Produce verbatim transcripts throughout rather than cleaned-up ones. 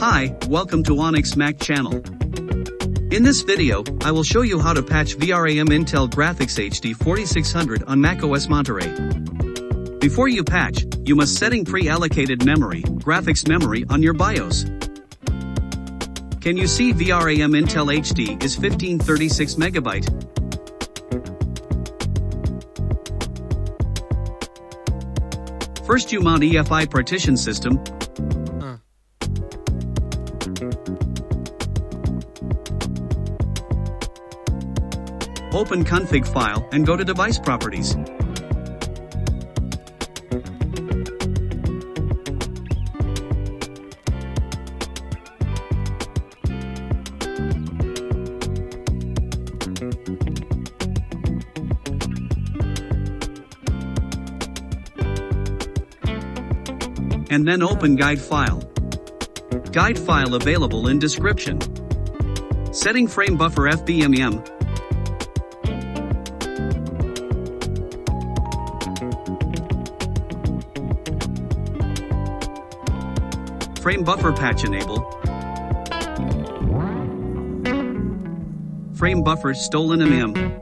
Hi, welcome to Onyx Mac channel. In this video, I will show you how to patch V RAM Intel Graphics H D forty-six hundred on macOS Monterey. Before you patch, you must setting pre-allocated memory, graphics memory on your BIOS. Can you see V RAM Intel H D is fifteen thirty-six megabyte? First you mount E F I partition system. Uh. Open config file and go to device properties. And then open guide file. Guide file available in description. Setting framebuffer-fbmem. Framebuffer-patch-enable. Framebuffer-stolenmem.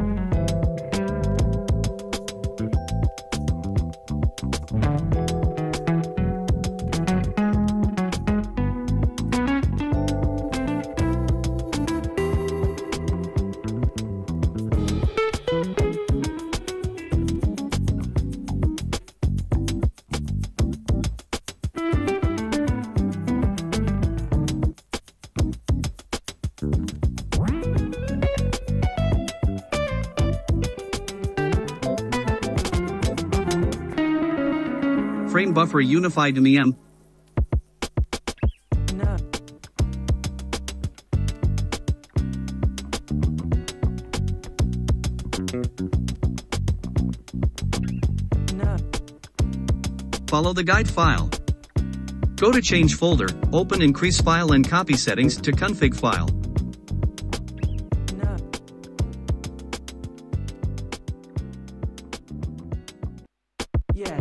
Framebuffer-unifiedmem. No. No. Follow the guide file. Go to change folder, open increase file and copy settings to config file. No. Yeah.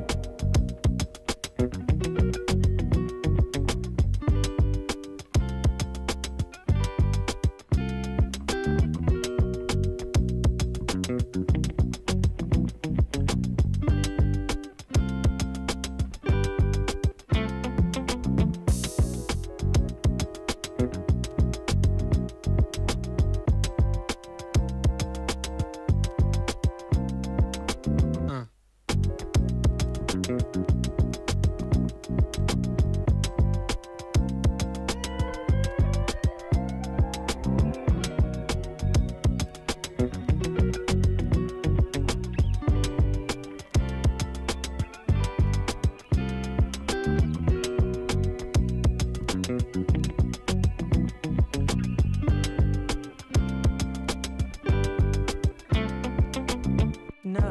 No.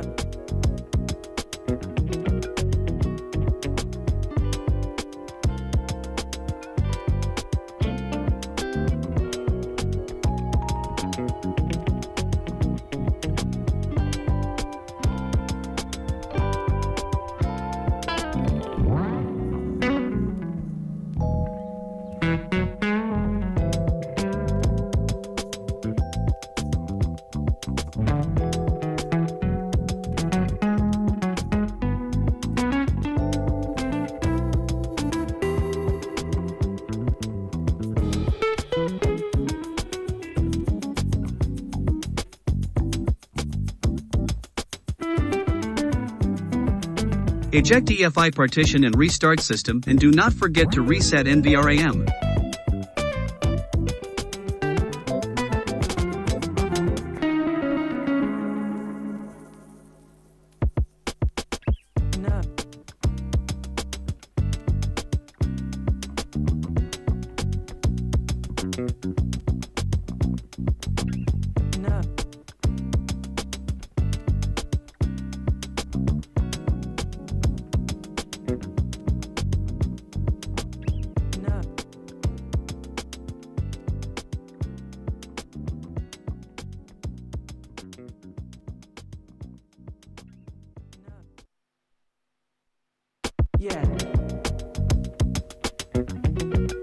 Eject E F I partition and restart system, and do not forget to reset N V RAM. No. No. Yeah.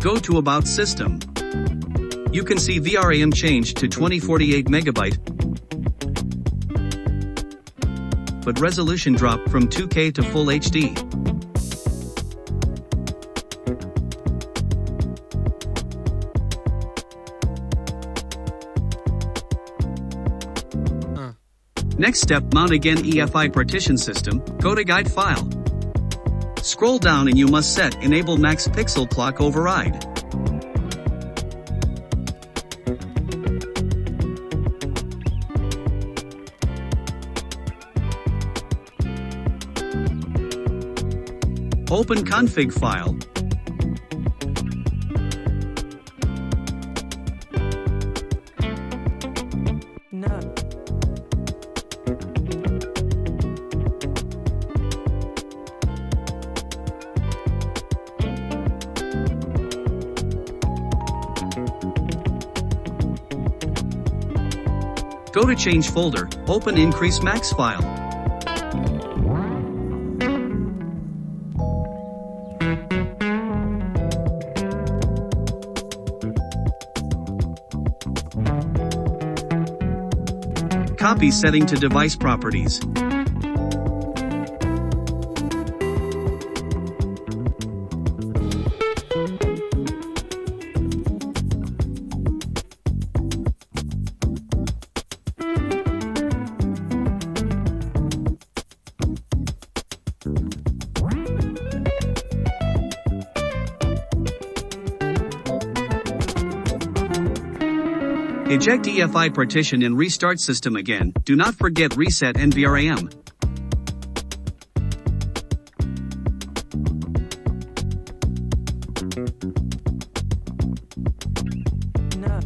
Go to About System. You can see V R A M changed to twenty forty-eight megabyte, but resolution dropped from two K to Full H D. Uh. Next step, mount again E F I partition system, go to Guide File. Scroll down and you must set Enable Max Pixel Clock Override. Open config file. No. Go to Change folder, open Increase Max file. Copy setting to device properties. Eject E F I partition and restart system again. Do not forget reset N V R A M. No.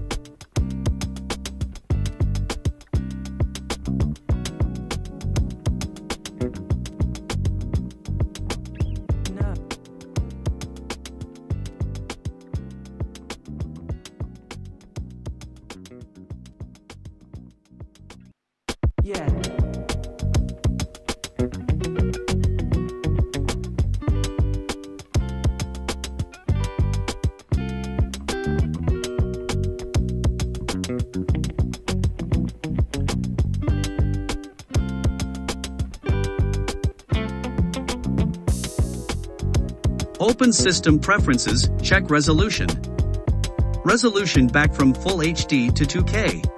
No. Yeah. Open System Preferences, check Resolution. Resolution back from Full H D to two K.